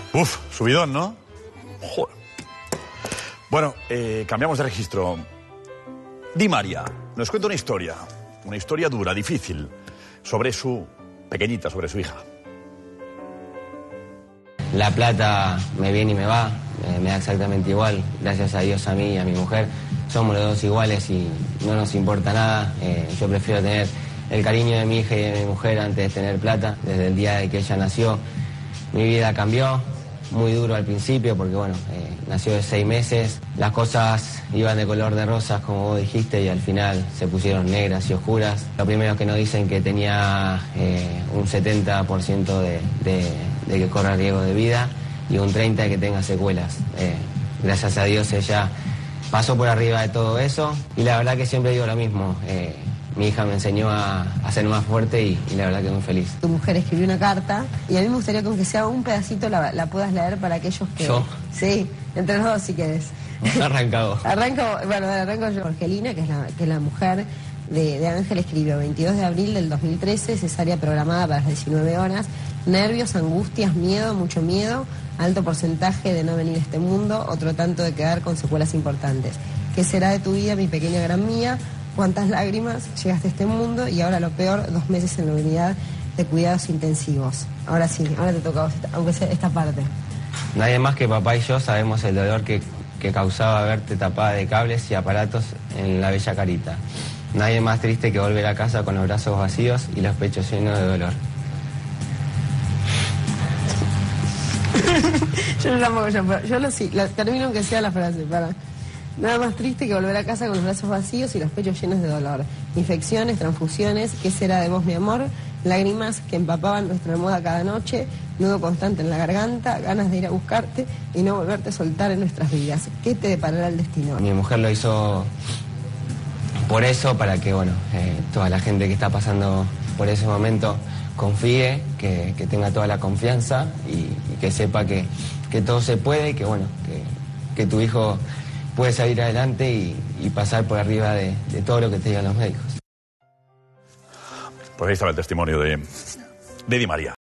Uf, subidón, ¿no? Joder. Bueno, cambiamos de registro. Di María nos cuenta una historia dura, difícil, sobre su pequeñita, sobre su hija. La plata me viene y me va, me da exactamente igual, gracias a Dios, a mí y a mi mujer. Somos los dos iguales y no nos importa nada. Yo prefiero tener el cariño de mi hija y de mi mujer antes de tener plata. Desde el día de que ella nació, mi vida cambió, muy duro al principio porque bueno, nació de 6 meses. Las cosas iban de color de rosas, como vos dijiste, y al final se pusieron negras y oscuras. Lo primero que nos dicen que tenía un 70% de que corra riesgo de vida y un 30% de que tenga secuelas. Gracias a Dios ella pasó por arriba de todo eso y la verdad que siempre digo lo mismo. Mi hija me enseñó a ser más fuerte y la verdad que muy feliz. Tu mujer escribió una carta y a mí me gustaría que aunque sea un pedacito la puedas leer para aquellos que... ¿Yo? Sí, entre los dos si querés. Arrancado. Arranco yo. Jorgelina, que es la mujer de Ángel, escribió 22 de abril del 2013, cesárea programada para las 19 horas, nervios, angustias, miedo, mucho miedo, alto porcentaje de no venir a este mundo, otro tanto de quedar con secuelas importantes. ¿Qué será de tu vida, mi pequeña gran mía? ¿Cuántas lágrimas llegaste a este mundo? Y ahora lo peor, 2 meses en la unidad de cuidados intensivos. Ahora sí, ahora te toca a vos, aunque sea esta parte. Nadie más que papá y yo sabemos el dolor que causaba verte tapada de cables y aparatos en la bella carita. Nadie más triste que volver a casa con los brazos vacíos y los pechos llenos de dolor. Yo no la pongo yo termino aunque sea la frase, para. Nada más triste que volver a casa con los brazos vacíos y los pechos llenos de dolor. Infecciones, transfusiones, ¿qué será de vos, mi amor? Lágrimas que empapaban nuestra almohada cada noche, nudo constante en la garganta, ganas de ir a buscarte y no volverte a soltar en nuestras vidas. ¿Qué te deparará el destino? Mi mujer lo hizo por eso, para que, bueno, toda la gente que está pasando por ese momento confíe, que tenga toda la confianza y que sepa que todo se puede y que, bueno, que tu hijo puede salir adelante y pasar por arriba de todo lo que te digan los médicos. Pues ahí estaba el testimonio de Di María.